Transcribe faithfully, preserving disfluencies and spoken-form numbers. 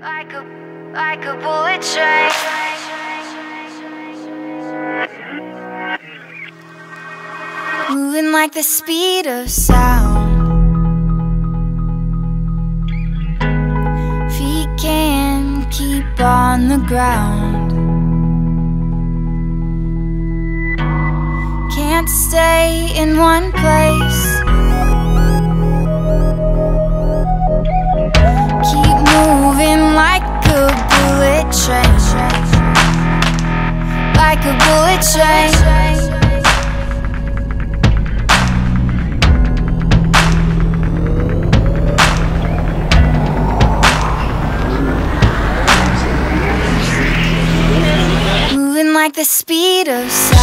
Like a, like a bullet train. Moving like the speed of sound. Feet can't keep on the ground. Can't stay in one place. Keep moving like a bullet train. Like a bullet train. Moving like the speed of sound.